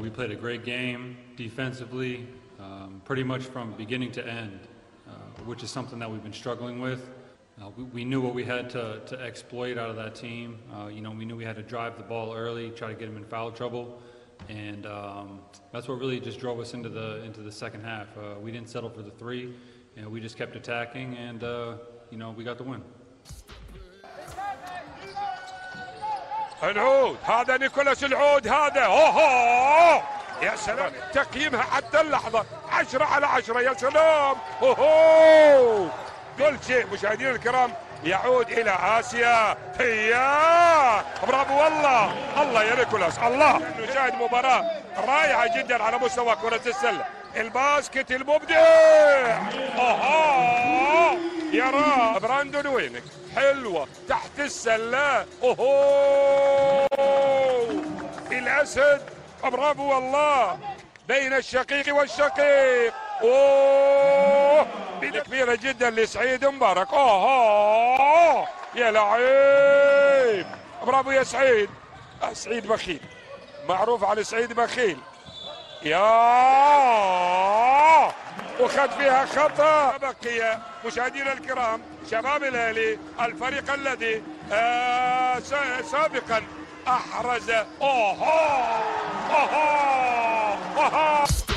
we played a great game defensively, pretty much from beginning to end, which is something that we've been struggling with. We knew what we had to exploit out of that team. We knew we had to drive the ball early, try to get them in foul trouble, and that's what really just drove us into the second half. We didn't settle for the three, and we just kept attacking, and we got the win. العود هذا نيكولاس العود هذا اوه يا سلام تقييمها حتى اللحظة 10/10 يا سلام اوه كل شيء مشاهدينا الكرام يعود إلى آسيا هيا برافو والله الله يا نيكولاس الله نشاهد مباراة رائعة جدا على مستوى كرة السلة الباسكت المبدع يا براندون وينك حلوة تحت السلة الأسد برافو والله بين الشقيق والشقيق بداية كبيرة جدا لسعيد مبارك يا لعيب برافو يا سعيد سعيد بخيل معروف على سعيد بخيل وخد فيها خطأ. بقي مشاهدينا الكرام شباب الاهلي الفريق الذي سابقا احرز